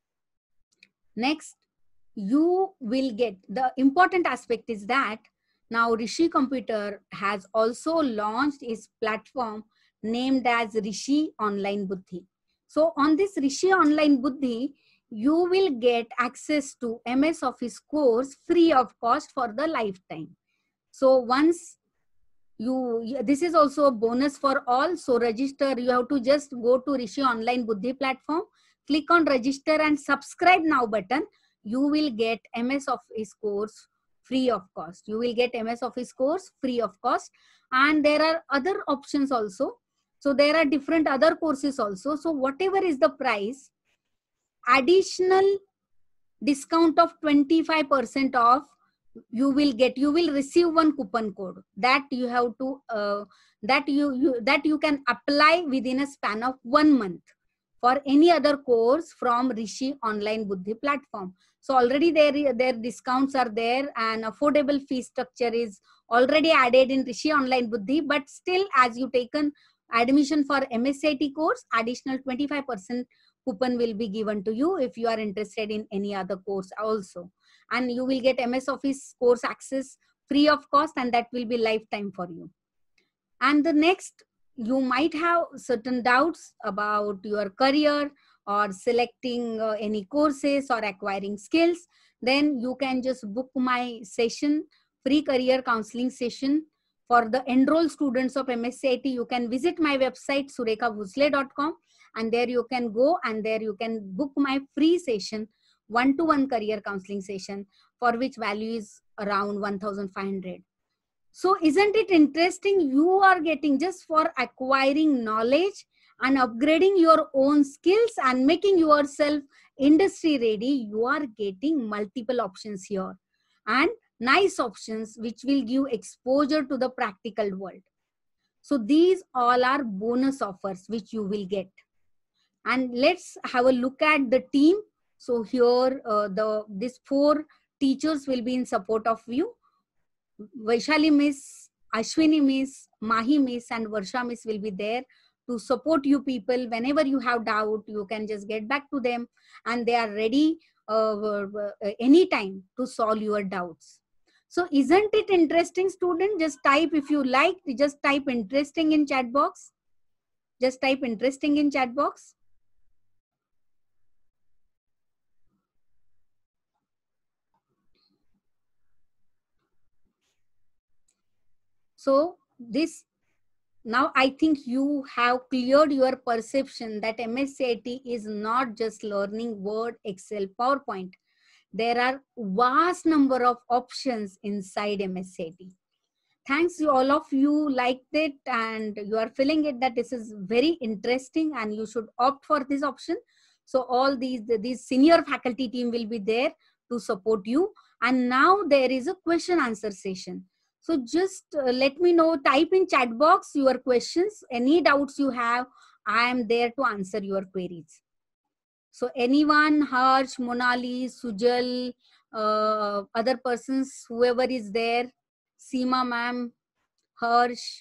Next, you will get, the important aspect is that now Rishi Computer has also launched its platform named as Rishi Online Buddhi. So on this Rishi Online Buddhi, you will get access to M S Office course free of cost for the lifetime. So once you, this is also a bonus for all. So register, you have to just go to Rishi Online Buddhi platform, click on register and subscribe now button. You will get M S Office course free of cost. You will get M S Office course free of cost. And there are other options also. So there are different other courses also. So whatever is the price, additional discount of twenty-five percent off, you will get, you will receive one coupon code that you have to, uh, that you, you, that you can apply within a span of one month for any other course from Rishi Online Buddhi platform. So already their, their discounts are there, and affordable fee structure is already added in Rishi Online Buddhi, but still as you taken admission for M S C I T course, additional twenty-five percent coupon will be given to you if you are interested in any other course also. And you will get M S Office course access free of cost, and that will be lifetime for you. And the next, you might have certain doubts about your career or selecting uh, any courses or acquiring skills. Then you can just book my session, free career counseling session for the enrolled students of M S C I T. You can visit my website surekha bhosle dot com, and there you can go and there you can book my free session, one-to-one career counseling session, for which value is around one thousand five hundred. So isn't it interesting? You are getting just for acquiring knowledge and upgrading your own skills and making yourself industry ready, you are getting multiple options here and nice options which will give exposure to the practical world. So these all are bonus offers which you will get. And let's have a look at the team. So here uh, the these four teachers will be in support of you. Vaishali Miss, Ashwini Miss, Mahi Miss and Varsha Miss will be there to support you people. Whenever you have doubt, you can just get back to them and they are ready uh, uh, anytime to solve your doubts. So isn't it interesting, student? Just type if you like, just type interesting in chat box. Just type interesting in chat box. So this, now I think you have cleared your perception that M S C I T is not just learning Word, Excel, PowerPoint. There are vast number of options inside M S C I T. Thanks to all of you liked it and you are feeling it that this is very interesting and you should opt for this option. So all these, these senior faculty team will be there to support you. And now there is a question answer session. So just uh, let me know, type in chat box your questions, any doubts you have, I am there to answer your queries. So anyone, Harsh, Monali, Sujal, uh, other persons, whoever is there, Seema ma'am, Harsh.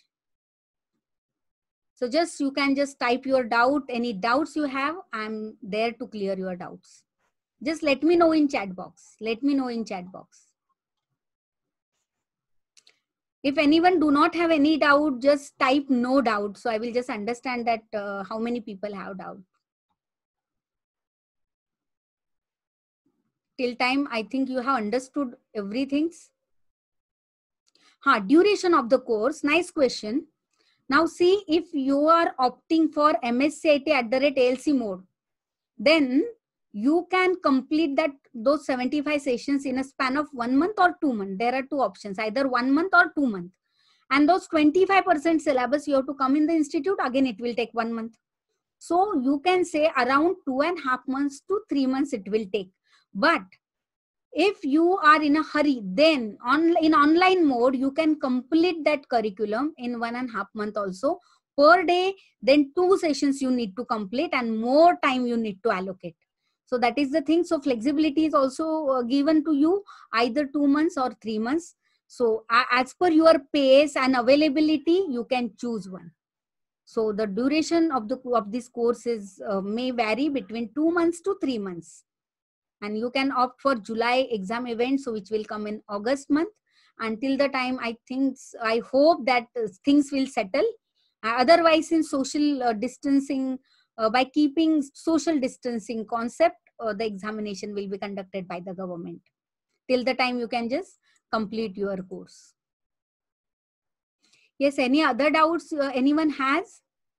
So just you can just type your doubt, any doubts you have, I'm there to clear your doubts. Just let me know in chat box. Let me know in chat box. If anyone do not have any doubt, just type no doubt. So I will just understand that uh, how many people have doubt. Till time, I think you have understood everything. Ha, duration of the course, nice question. Now see, if you are opting for M S C I T at the rate A L C mode, then you can complete that those seventy-five sessions in a span of one month or two months. There are two options, either one month or two months. And those twenty-five percent syllabus you have to come in the institute, again it will take one month. So you can say around two and a half months to three months it will take. But if you are in a hurry, then on, in online mode, you can complete that curriculum in one and a half month also. Per day, then two sessions you need to complete and more time you need to allocate. So that is the thing. So flexibility is also uh, given to you, either two months or three months. So uh, as per your pace and availability, you can choose one. So the duration of the of this course is uh, may vary between two months to three months. And you can opt for July exam event, so which will come in August month. Until the time, I think, I hope that uh, things will settle. Uh, otherwise, in social uh, distancing, uh, by keeping social distancing concept, uh, the examination will be conducted by the government. Till the time, you can just complete your course. Yes, any other doubts uh, anyone has?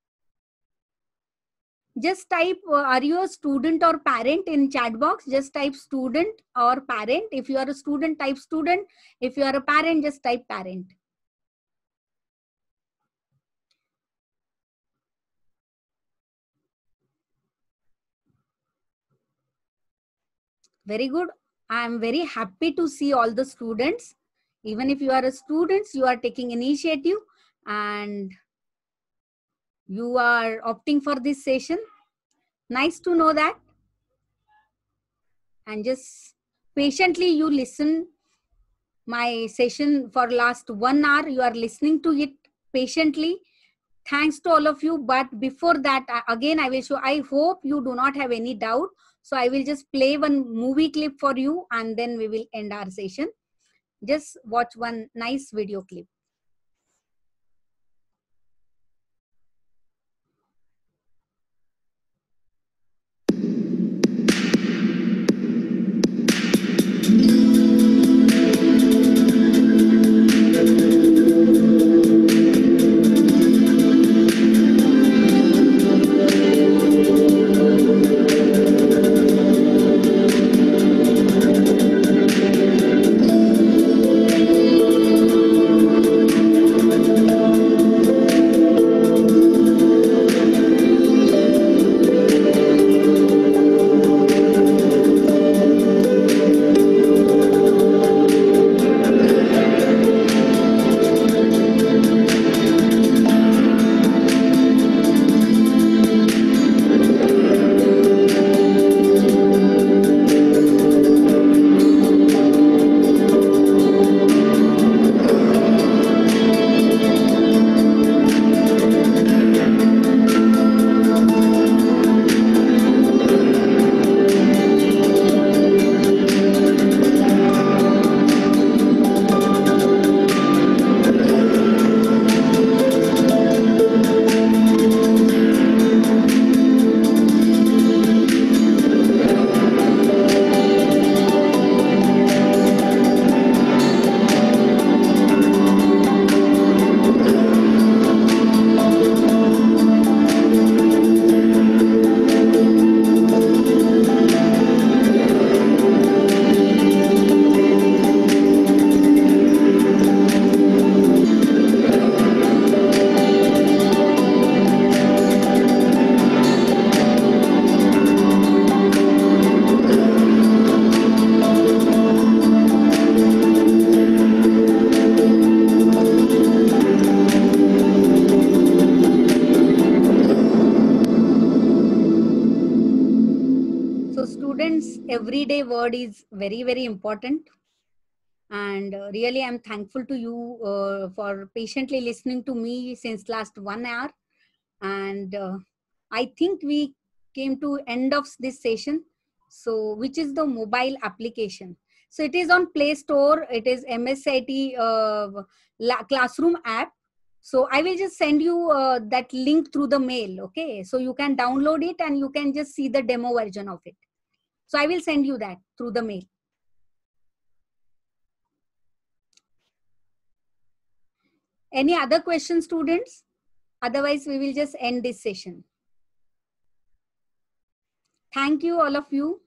Just type, uh, are you a student or parent in chat box? Just type student or parent. If you are a student, type student. If you are a parent, just type parent. Very good. I am very happy to see all the students. Even if you are a student, you are taking initiative and you are opting for this session. Nice to know that. And just patiently you listen my session for last one hour. You are listening to it patiently. Thanks to all of you. But before that, again, I will show, I hope you do not have any doubt. So I will just play one movie clip for you and then we will end our session. Just watch one nice video clip. So students, everyday word is very, very important. And uh, really, I'm thankful to you uh, for patiently listening to me since last one hour. And uh, I think we came to end of this session. So which is the mobile application? So it is on Play Store. It is M S C I T uh, classroom app. So I will just send you uh, that link through the mail. Okay. So you can download it and you can just see the demo version of it. So I will send you that through the mail. Any other questions, students? Otherwise, we will just end this session. Thank you, all of you.